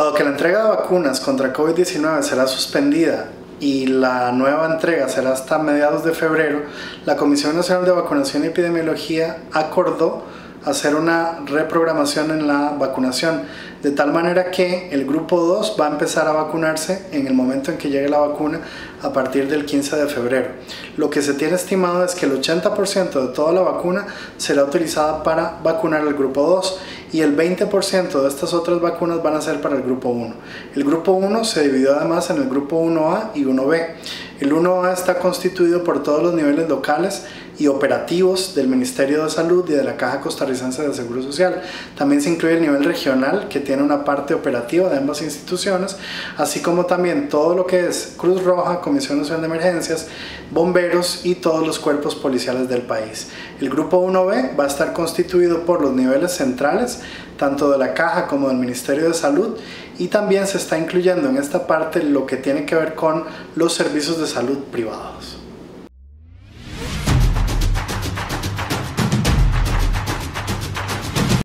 Dado que la entrega de vacunas contra COVID-19 será suspendida y la nueva entrega será hasta mediados de febrero, la Comisión Nacional de Vacunación y Epidemiología acordó hacer una reprogramación en la vacunación, de tal manera que el grupo 2 va a empezar a vacunarse en el momento en que llegue la vacuna a partir del 15 de febrero. Lo que se tiene estimado es que el 80% de toda la vacuna será utilizada para vacunar al grupo 2 y el 20% de estas otras vacunas van a ser para el grupo 1. El grupo 1 se dividió además en el grupo 1A y 1B. El 1A está constituido por todos los niveles locales y operativos del Ministerio de Salud y de la Caja Costarricense de Seguro Social. También se incluye el nivel regional, que tiene una parte operativa de ambas instituciones, así como también todo lo que es Cruz Roja, Comisión Nacional de Emergencias, bomberos y todos los cuerpos policiales del país. El grupo 1B va a estar constituido por los niveles centrales, tanto de la Caja como del Ministerio de Salud, y también se está incluyendo en esta parte lo que tiene que ver con los servicios de salud privados.